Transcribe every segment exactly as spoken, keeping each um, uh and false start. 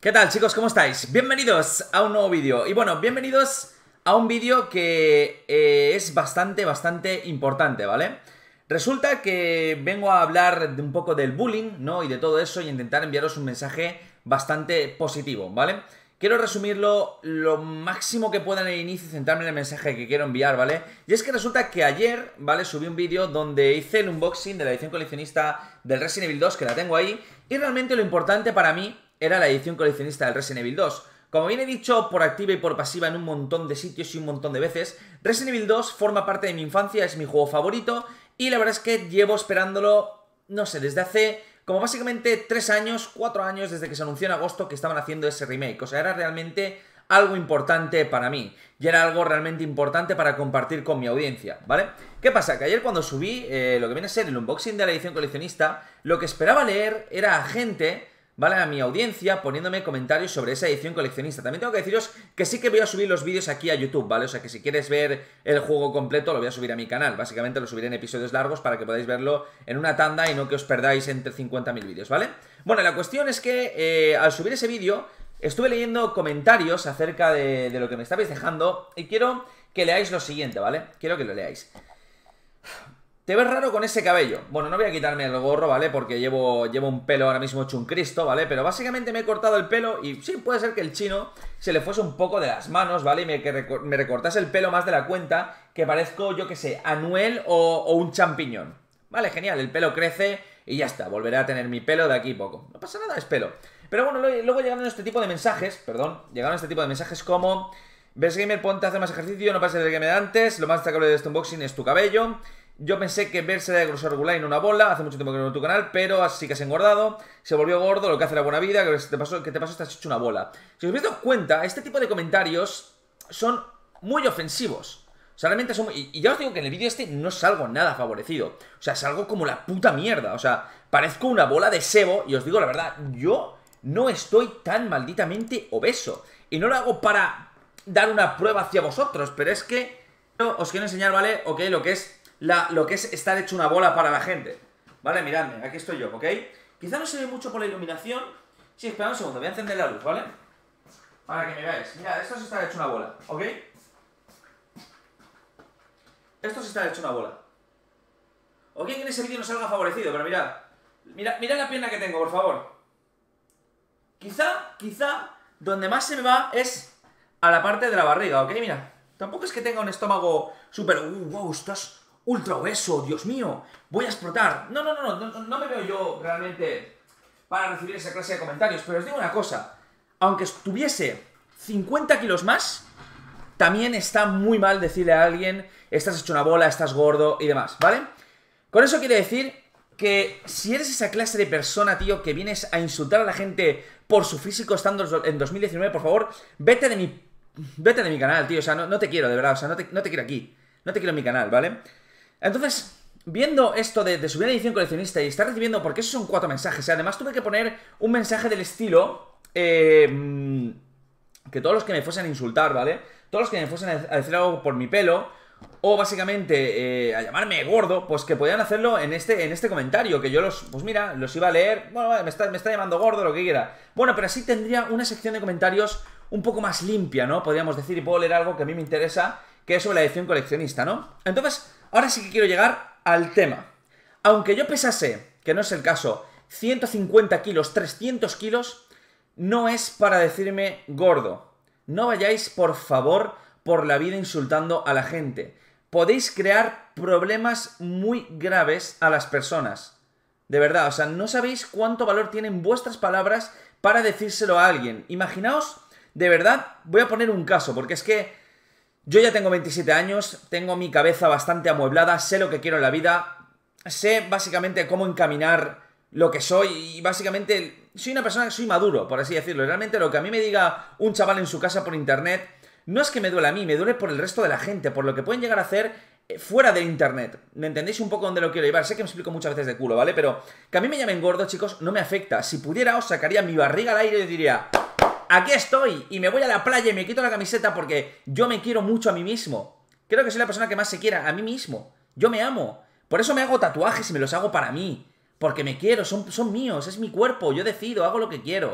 ¿Qué tal, chicos? ¿Cómo estáis? Bienvenidos a un nuevo vídeo. Y bueno, bienvenidos a un vídeo que eh, es bastante, bastante importante, ¿vale? Resulta que vengo a hablar de un poco del bullying, ¿no? Y de todo eso y intentar enviaros un mensaje bastante positivo, ¿vale? Quiero resumirlo lo máximo que pueda en el inicio y centrarme en el mensaje que quiero enviar, ¿vale? Y es que resulta que ayer, ¿vale? Subí un vídeo donde hice el unboxing de la edición coleccionista del Resident Evil dos, que la tengo ahí. Y realmente lo importante para mí era la edición coleccionista del Resident Evil dos. Como bien he dicho por activa y por pasiva en un montón de sitios y un montón de veces, Resident Evil dos forma parte de mi infancia, es mi juego favorito y la verdad es que llevo esperándolo, no sé, desde hace como básicamente tres años, cuatro años desde que se anunció en agosto que estaban haciendo ese remake. O sea, era realmente algo importante para mí y era algo realmente importante para compartir con mi audiencia, ¿vale? ¿Qué pasa? Que ayer cuando subí eh, lo que viene a ser el unboxing de la edición coleccionista, lo que esperaba leer era a gente, ¿vale? A mi audiencia poniéndome comentarios sobre esa edición coleccionista. También tengo que deciros que sí que voy a subir los vídeos aquí a YouTube, ¿vale? O sea que si quieres ver el juego completo lo voy a subir a mi canal. Básicamente lo subiré en episodios largos para que podáis verlo en una tanda y no que os perdáis entre cincuenta mil vídeos, ¿vale? Bueno, la cuestión es que eh, al subir ese vídeo estuve leyendo comentarios acerca de, de lo que me estabais dejando y quiero que leáis lo siguiente, ¿vale? Quiero que lo leáis. Te ves raro con ese cabello. Bueno, no voy a quitarme el gorro, ¿vale? Porque llevo, llevo un pelo ahora mismo hecho un Cristo, ¿vale? Pero básicamente me he cortado el pelo y sí, puede ser que el chino se le fuese un poco de las manos, ¿vale? Y me, que recor me recortase el pelo más de la cuenta, que parezco, yo qué sé, Anuel o, o un champiñón. Vale, genial, el pelo crece y ya está, volveré a tener mi pelo de aquí a poco. No pasa nada, es pelo. Pero bueno, luego llegaron este tipo de mensajes, perdón, llegaron este tipo de mensajes como: ves gamer, ponte a hacer más ejercicio, no pases del game de antes, lo más destacable de este unboxing es tu cabello. Yo pensé que verse de grosor regular y no una bola. Hace mucho tiempo que no veo tu canal, pero así que has engordado. Se volvió gordo, lo que hace la buena vida. Que te pasó, que te pasó, estás hecho una bola. Si os habéis dado cuenta, este tipo de comentarios son muy ofensivos. O sea, realmente son muy... Y ya os digo que en el vídeo este no salgo nada favorecido. O sea, salgo como la puta mierda. O sea, parezco una bola de sebo. Y os digo la verdad, yo no estoy tan malditamente obeso. Y no lo hago para dar una prueba hacia vosotros, pero es que os quiero enseñar, ¿vale? Ok, lo que es... La, lo que es estar hecho una bola para la gente. Vale, miradme, aquí estoy yo, ¿ok? Quizá no se ve mucho por la iluminación. Sí, espera un segundo, voy a encender la luz, ¿vale? Para que me veáis. Mirad, esto es estar hecho una bola, ¿ok? Esto es estar hecho una bola. Ok, que en ese vídeo no salga favorecido, pero mirad. Mirad, mirad la pierna que tengo, por favor. Quizá, quizá, donde más se me va es a la parte de la barriga, ¿ok? Mira, tampoco es que tenga un estómago súper... Uh, wow, estás... ultra obeso, Dios mío, voy a explotar. No, no, no, no, no, no me veo yo realmente para recibir esa clase de comentarios, pero os digo una cosa, aunque estuviese cincuenta kilos más, también está muy mal decirle a alguien, estás hecho una bola, estás gordo y demás, ¿vale? Con eso quiere decir que si eres esa clase de persona, tío, que vienes a insultar a la gente por su físico estando en dos mil diecinueve, por favor, vete de mi, vete de mi canal, tío, o sea, no, no te quiero, de verdad, o sea, no te, no te quiero aquí, no te quiero en mi canal, ¿vale? Entonces, viendo esto de, de subir a edición coleccionista y estar recibiendo, porque esos son cuatro mensajes, y además tuve que poner un mensaje del estilo, eh, que todos los que me fuesen a insultar, ¿vale? Todos los que me fuesen a decir algo por mi pelo, o básicamente eh, a llamarme gordo, pues que podían hacerlo en este, en este comentario, que yo los, pues mira, los iba a leer, bueno, vale, me está, me está llamando gordo, lo que quiera. Bueno, pero así tendría una sección de comentarios un poco más limpia, ¿no? Podríamos decir, y puedo leer algo que a mí me interesa, que es sobre la edición coleccionista, ¿no? Entonces, ahora sí que quiero llegar al tema. Aunque yo pesase, que no es el caso, ciento cincuenta kilos, trescientos kilos, no es para decirme gordo. No vayáis, por favor, por la vida insultando a la gente. Podéis crear problemas muy graves a las personas. De verdad, o sea, no sabéis cuánto valor tienen vuestras palabras para decírselo a alguien. Imaginaos, de verdad, voy a poner un caso, porque es que yo ya tengo veintisiete años, tengo mi cabeza bastante amueblada, sé lo que quiero en la vida, sé básicamente cómo encaminar lo que soy y básicamente soy una persona que soy maduro, por así decirlo. Realmente lo que a mí me diga un chaval en su casa por internet no es que me duele a mí, me duele por el resto de la gente, por lo que pueden llegar a hacer fuera de internet. ¿Me entendéis un poco dónde lo quiero llevar? Sé que me explico muchas veces de culo, ¿vale? Pero que a mí me llamen gordo, chicos, no me afecta. Si pudiera, os sacaría mi barriga al aire y diría: aquí estoy, y me voy a la playa y me quito la camiseta porque yo me quiero mucho a mí mismo. Creo que soy la persona que más se quiera a mí mismo. Yo me amo. Por eso me hago tatuajes y me los hago para mí. Porque me quiero, son, son míos, es mi cuerpo, yo decido, hago lo que quiero.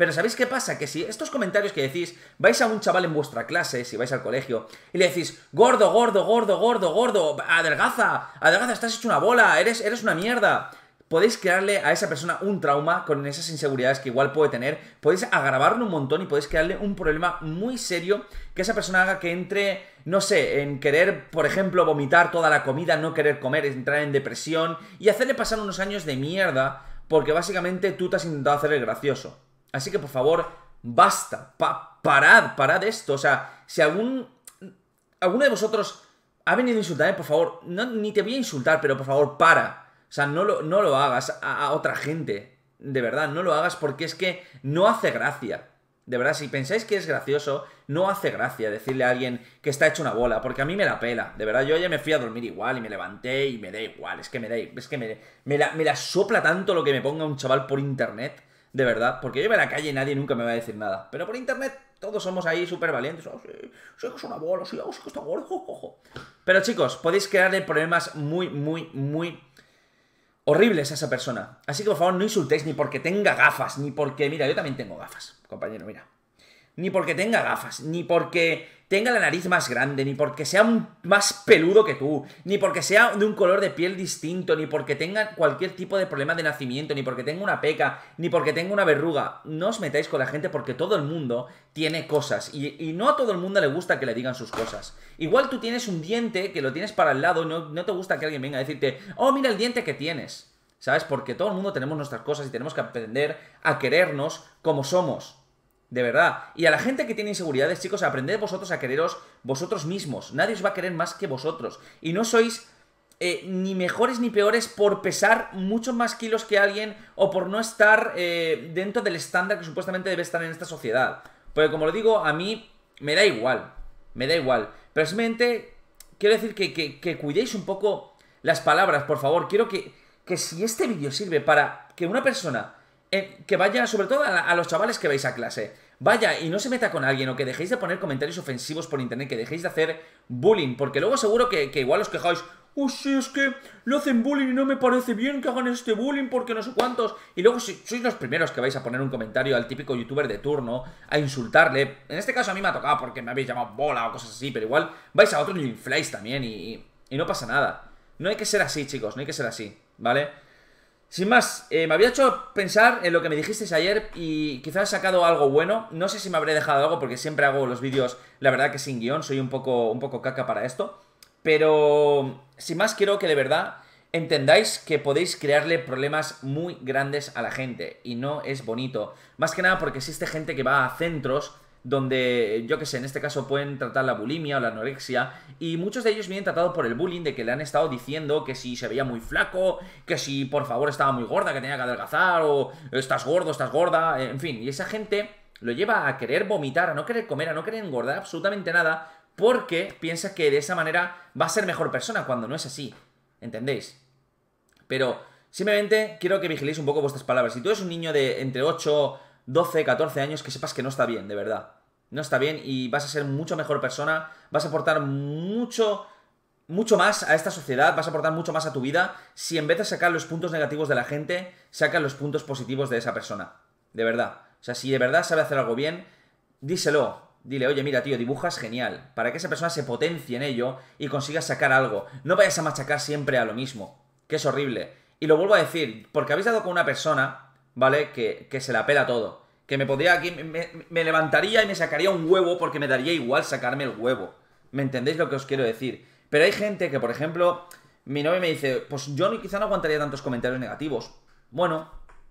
Pero ¿sabéis qué pasa? Que si estos comentarios que decís, vais a un chaval en vuestra clase, si vais al colegio, y le decís, gordo, gordo, gordo, gordo, gordo, adelgaza, adelgaza, estás hecho una bola, eres, eres una mierda. Podéis crearle a esa persona un trauma con esas inseguridades que igual puede tener, podéis agravarlo un montón y podéis crearle un problema muy serio que esa persona haga que entre, no sé, en querer, por ejemplo, vomitar toda la comida, no querer comer, entrar en depresión y hacerle pasar unos años de mierda porque básicamente tú te has intentado hacer el gracioso. Así que por favor, basta, pa parad, parad esto, o sea, si algún, alguno de vosotros ha venido a insultarme, por favor, no, ni te voy a insultar, pero por favor, para. O sea, no lo, no lo hagas a, a otra gente. De verdad, no lo hagas porque es que no hace gracia. De verdad, si pensáis que es gracioso, no hace gracia decirle a alguien que está hecho una bola, porque a mí me la pela. De verdad, yo ya me fui a dormir igual y me levanté y me da igual. Es que me da es que me, me, la, me la sopla tanto lo que me ponga un chaval por internet. De verdad, porque yo me la calle y nadie nunca me va a decir nada. Pero por internet todos somos ahí súper valientes. Oh, sí, soy que es una bola, sí, oh, sí que está gordo. Oh, oh, oh. Pero chicos, podéis crearle problemas muy, muy, muy horribles a esa persona. Así que por favor no insultéis ni porque tenga gafas, ni porque... Mira, yo también tengo gafas, compañero, mira. Ni porque tenga gafas, ni porque tenga la nariz más grande, ni porque sea un más peludo que tú, ni porque sea de un color de piel distinto, ni porque tenga cualquier tipo de problema de nacimiento, ni porque tenga una peca, ni porque tenga una verruga. No os metáis con la gente porque todo el mundo tiene cosas y, y no a todo el mundo le gusta que le digan sus cosas. Igual tú tienes un diente que lo tienes para el lado y no, no te gusta que alguien venga a decirte, oh, mira el diente que tienes, ¿sabes? Porque todo el mundo tenemos nuestras cosas y tenemos que aprender a querernos como somos. De verdad. Y a la gente que tiene inseguridades, chicos, aprended vosotros a quereros vosotros mismos. Nadie os va a querer más que vosotros. Y no sois eh, ni mejores ni peores por pesar muchos más kilos que alguien o por no estar eh, dentro del estándar que supuestamente debe estar en esta sociedad. Porque como lo digo, a mí me da igual. Me da igual. Pero simplemente quiero decir que, que, que cuidéis un poco las palabras, por favor. Quiero que, que si este vídeo sirve para que una persona... Eh, que vaya, sobre todo a, a los chavales que vais a clase, vaya y no se meta con alguien o que dejéis de poner comentarios ofensivos por internet, que dejéis de hacer bullying, porque luego seguro que, que igual os quejáis, oh sí, es que le hacen bullying y no me parece bien que hagan este bullying porque no sé cuántos, y luego si, sois los primeros que vais a poner un comentario al típico youtuber de turno, a insultarle. En este caso a mí me ha tocado porque me habéis llamado bola o cosas así, pero igual vais a otro y lo infláis también y, y, y no pasa nada. No hay que ser así, chicos, no hay que ser así, ¿vale? Sin más, eh, me había hecho pensar en lo que me dijisteis ayer y quizás he sacado algo bueno. No sé si me habré dejado algo porque siempre hago los vídeos, la verdad que sin guión, soy un poco, un poco caca para esto. Pero, sin más, quiero que de verdad entendáis que podéis crearle problemas muy grandes a la gente y no es bonito. Más que nada porque existe gente que va a centros donde, yo que sé, en este caso pueden tratar la bulimia o la anorexia, y muchos de ellos vienen tratados por el bullying de que le han estado diciendo que si se veía muy flaco, que si por favor estaba muy gorda, que tenía que adelgazar, o estás gordo, estás gorda, en fin, y esa gente lo lleva a querer vomitar, a no querer comer, a no querer engordar absolutamente nada, porque piensa que de esa manera va a ser mejor persona, cuando no es así, ¿entendéis? Pero simplemente quiero que vigiléis un poco vuestras palabras. Si tú eres un niño de entre ocho, doce, catorce años, que sepas que no está bien, de verdad. No está bien y vas a ser mucho mejor persona, vas a aportar mucho, mucho más a esta sociedad, vas a aportar mucho más a tu vida si en vez de sacar los puntos negativos de la gente, sacas los puntos positivos de esa persona. De verdad. O sea, si de verdad sabe hacer algo bien, díselo. Dile, oye, mira, tío, dibujas genial. Para que esa persona se potencie en ello y consigas sacar algo. No vayas a machacar siempre a lo mismo, que es horrible. Y lo vuelvo a decir, porque habéis dado con una persona... ¿Vale? Que, que se la pela todo. Que me podría aquí... Me, me levantaría y me sacaría un huevo porque me daría igual sacarme el huevo. ¿Me entendéis lo que os quiero decir? Pero hay gente que, por ejemplo, mi novia me dice, pues yo quizá no aguantaría tantos comentarios negativos. Bueno,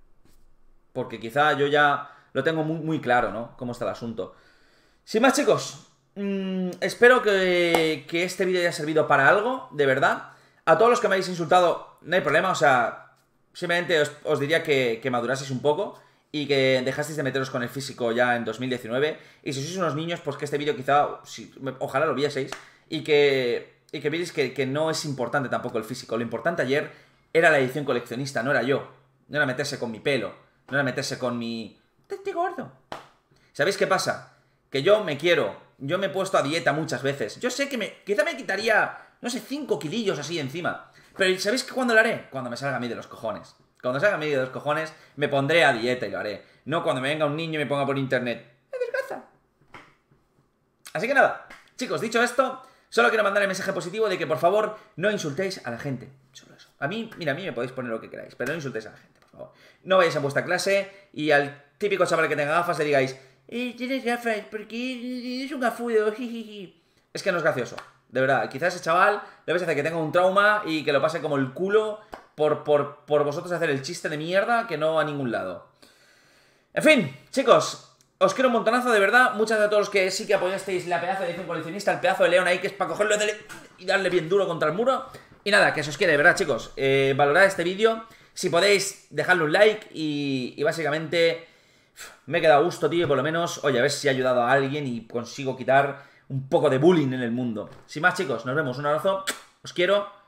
porque quizá yo ya lo tengo muy, muy claro, ¿no? Cómo está el asunto. Sin más, chicos, mmm, espero que, que este vídeo haya servido para algo, de verdad. A todos los que me habéis insultado, no hay problema, o sea... Simplemente os, os diría que, que maduraseis un poco y que dejasteis de meteros con el físico ya en dos mil diecinueve. Y si sois unos niños, pues que este vídeo quizá, si, ojalá lo vieseis y que, y que vierais que, que no es importante tampoco el físico. Lo importante ayer era la edición coleccionista, no era yo. No era meterse con mi pelo, no era meterse con mi... ¡Estoy gordo! ¿Sabéis qué pasa? Que yo me quiero, yo me he puesto a dieta muchas veces. Yo sé que me, quizá me quitaría, no sé, cinco kilillos así encima. Pero ¿sabéis cuándo lo haré? Cuando me salga a mí de los cojones. Cuando salga a mí de los cojones, me pondré a dieta y lo haré. No cuando me venga un niño y me ponga por internet. ¡Me desgracia! Así que nada, chicos, dicho esto, solo quiero mandar el mensaje positivo de que por favor no insultéis a la gente. Solo eso. A mí, mira, a mí me podéis poner lo que queráis, pero no insultéis a la gente, por favor. No vayáis a vuestra clase y al típico chaval que tenga gafas le digáis, eh, tienes gafas, porque es un gafudo, jijiji. Es que no es gracioso, de verdad. Quizás ese chaval le vais a hacer que tenga un trauma y que lo pase como el culo por, por, por vosotros hacer el chiste de mierda que no va a ningún lado. En fin, chicos, os quiero un montonazo, de verdad. Muchas gracias a todos los que sí que apoyasteis la pedazo de edición coleccionista, el pedazo de león ahí que es para cogerlo y darle bien duro contra el muro. Y nada, que se os quiere, de verdad, chicos. Eh, valorad este vídeo. Si podéis, dejadle un like y, y básicamente me he quedado a gusto, tío, y por lo menos, oye, a ver si he ayudado a alguien y consigo quitar un poco de bullying en el mundo. Sin más, chicos, nos vemos. Un abrazo. Os quiero.